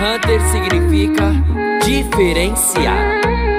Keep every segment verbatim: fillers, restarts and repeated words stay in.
Hunter significa diferenciar.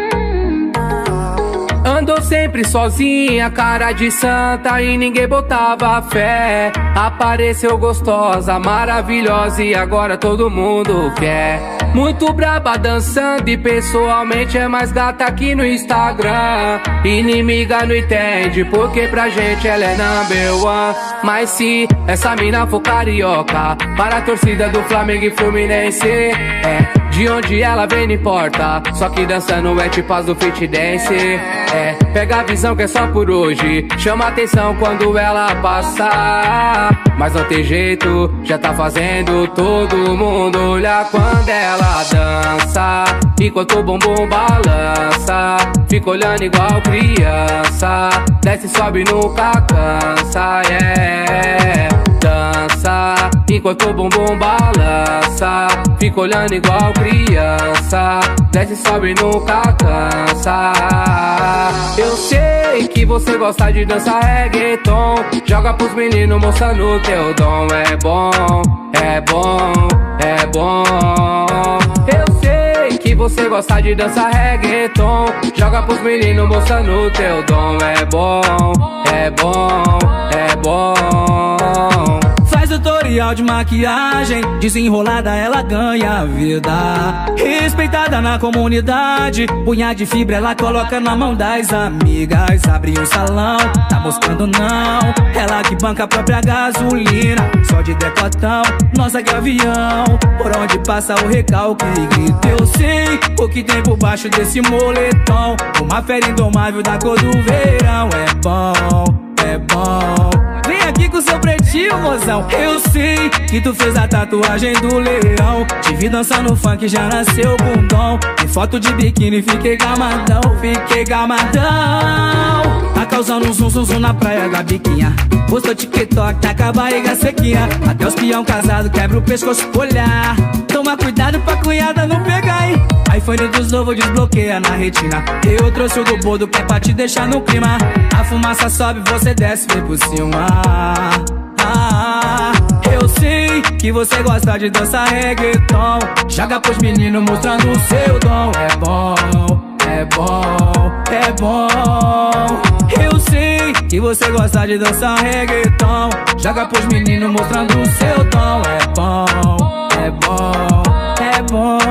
Andou sempre sozinha, cara de santa e ninguém botava fé. Apareceu gostosa, maravilhosa e agora todo mundo quer. Muito braba dançando e pessoalmente é mais gata que no Instagram. Inimiga não entende porque pra gente ela é number one. Mas se essa mina for carioca, para a torcida do Flamengo e Fluminense, é, de onde ela vem não importa, só que dançando é tipo as do Fit Dance. É, pega a visão que é só por hoje, chama atenção quando ela passar. Mas não tem jeito, já tá fazendo todo mundo olhar quando ela dança. Enquanto o bumbum balança, fica olhando igual criança. Desce, sobe, nunca cansa, yeah. Dança, enquanto o bumbum balança, fica olhando igual criança. Desce, sobe, nunca cansa. Eu sei que você gosta de dançar reggaeton. Joga pros meninos mostrando teu dom. É bom, é bom, é bom. Eu sei que você gosta de dançar reggaeton. Joga pros meninos mostrando teu dom. É bom, é bom, é bom. Faz tutorial de maquiagem, desenrolada ela ganha vida. Respeitada na comunidade, punha de fibra ela coloca na mão das amigas. Abre um salão, tá mostrando não. Ela que banca a própria gasolina, só de decotão, nossa gavião. Por onde passa o recalque e grita, eu sei o que tem por baixo desse moletom. Uma fera indomável da cor do verão. É bom, é bom. Vem aqui com seu pretinho, mozão. Eu sei que tu fez a tatuagem do leão. Te vi dançando funk, já nasceu com dom. Em foto de biquíni, fiquei gamadão, fiquei gamadão. Tá causando um zum zum zum na praia da biquinha. Postou TikTok, tá com a barriga sequinha. Até os peão casado quebra o pescoço pro olhar. Toma cuidado pra cunhada não pegar, hein. iPhone dos novos desbloqueia na retina. Eu trouxe o do bordo que é pra te deixar no clima. A fumaça sobe, você desce, vem por cima. Ah, eu sei que você gosta de dançar reggaeton. Joga pros meninos mostrando o seu dom. É bom, é bom, é bom. Eu sei que você gosta de dançar reggaeton. Joga pros meninos mostrando o seu dom. É bom, é bom, é bom.